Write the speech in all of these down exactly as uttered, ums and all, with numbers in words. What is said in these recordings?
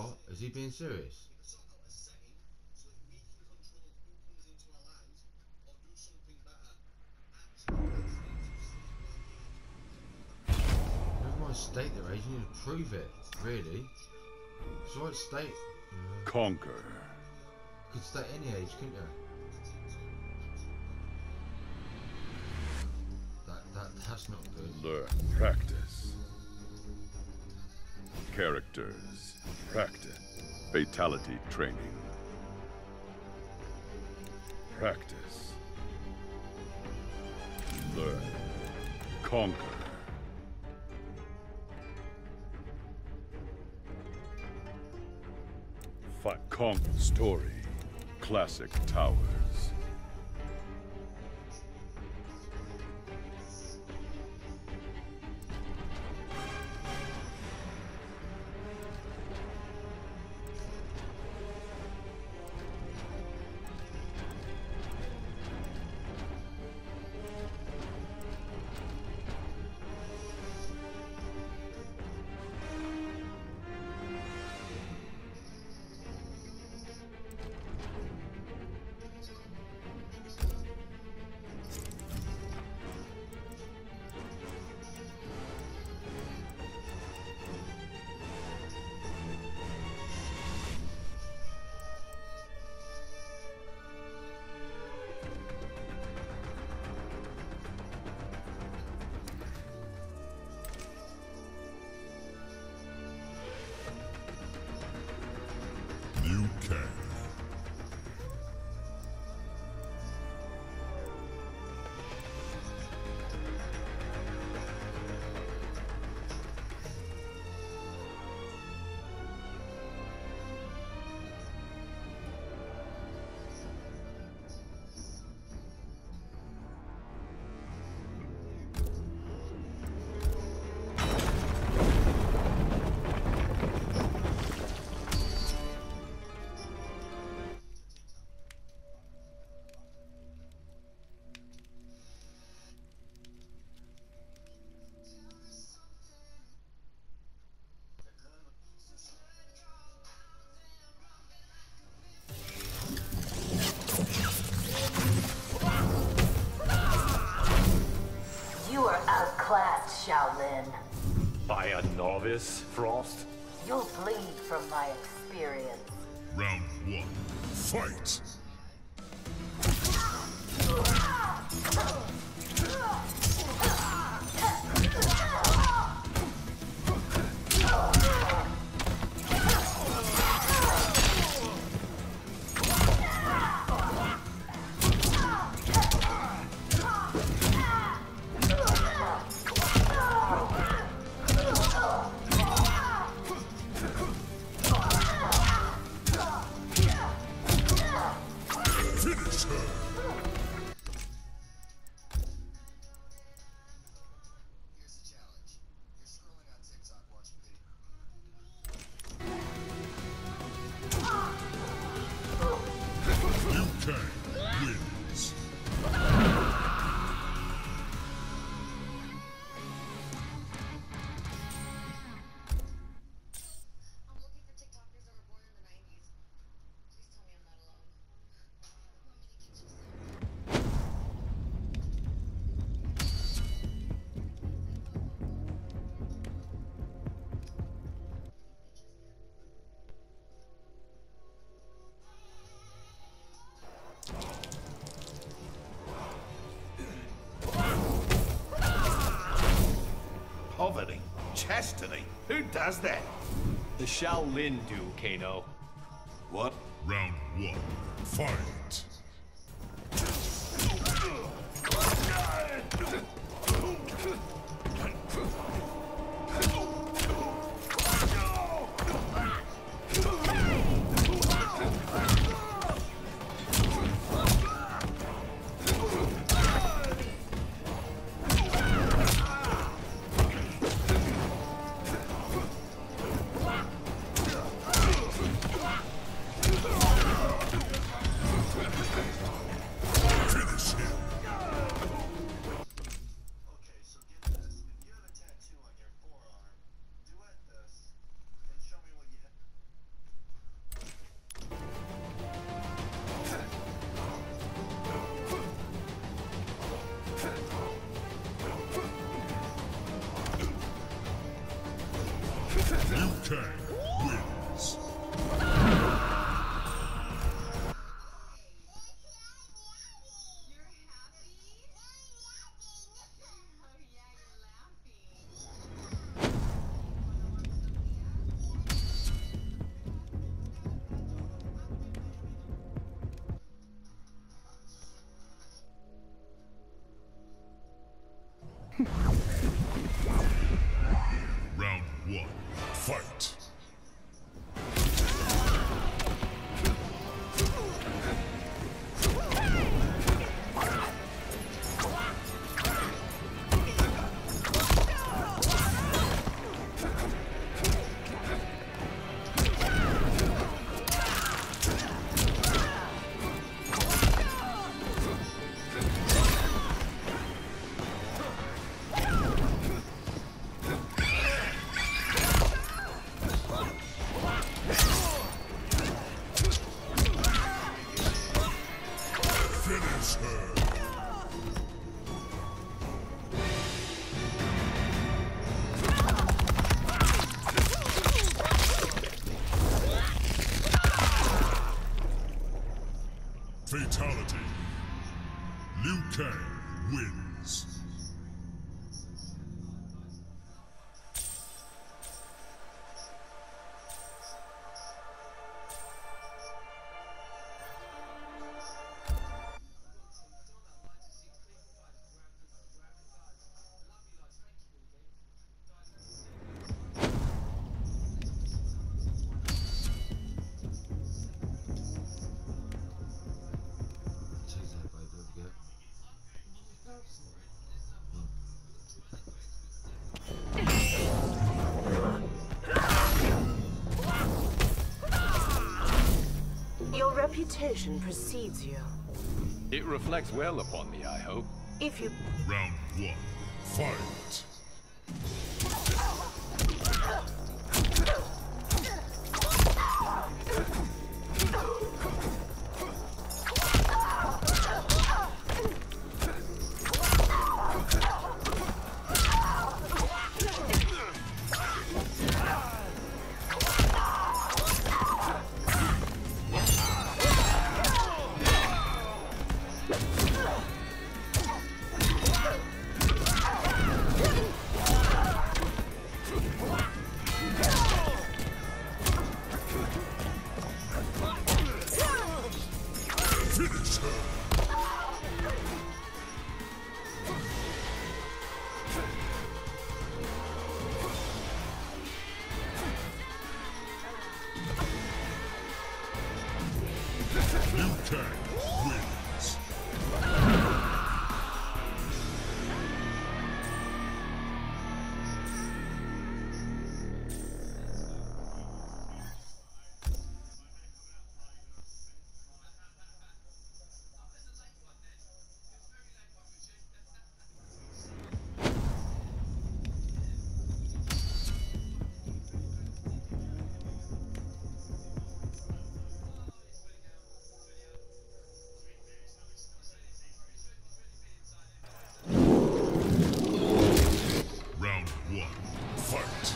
What? Is he being serious? Never mind state their age, you need to prove it, really. It's right state. Yeah. Conquer. You could state any age, couldn't you? That, that, that's not good. Learn. Practice. Characters. Practice. Fatality training. Practice. Learn. Conquer. Fight. Conquer. Story. Classic Towers. Liu Kang. You are outclassed, Shaolin. By a novice, Frost? You'll bleed from my experience. Round one. Fight! Finish her! Here's the challenge. You're scrolling on TikTok watching video. Liu Kang wins. I'm looking for TikTokers that were born in the nineties. Please tell me I'm not alone. Poverty? Chastity? Who does that? The Shaolin do, Kano. What? Round one. Fight! Kang wins. Round one, fight. Finish her. Fatality. Liu Kang wins. Take that, babe, don't forget. Your reputation precedes you. It reflects well upon me, I hope. If you... Round one, fight. Finish her. Liu Kang wins. Round one, fight.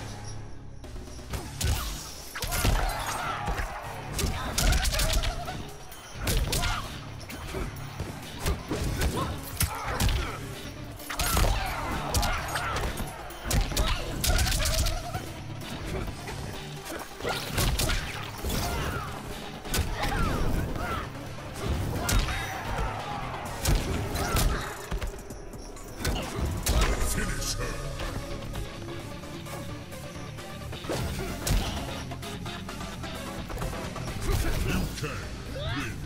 Finish her. Liu Kang wins.